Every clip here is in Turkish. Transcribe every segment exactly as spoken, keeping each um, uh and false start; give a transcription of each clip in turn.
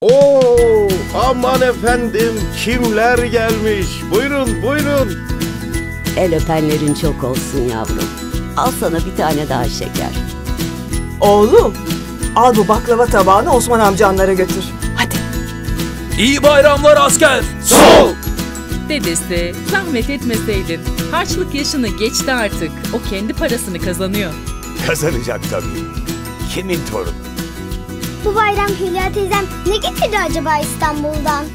Oo, aman efendim, kimler gelmiş? Buyurun, buyurun. El öpenlerin çok olsun yavrum. Al sana bir tane daha şeker. Oğlum, al bu baklava tabağını Osman amcanlara götür. Hadi. İyi bayramlar asker. Sol! Dedesi, zahmet etmeseydin. Harçlık yaşını geçti artık. O kendi parasını kazanıyor. Kazanacak tabii. Kimin torunu? Bu bayram Hülya teyzem ne getirdi acaba İstanbul'dan?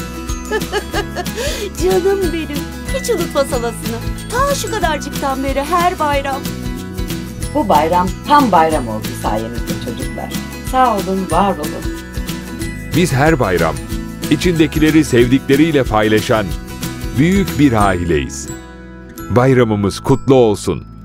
Canım benim. Hiç unutma salasını. Ta şu kadarcıktan beri her bayram. Bu bayram tam bayram oldu sayenizde çocuklar. Sağ olun, var olun. Biz her bayram içindekileri sevdikleriyle paylaşan büyük bir aileyiz. Bayramımız kutlu olsun.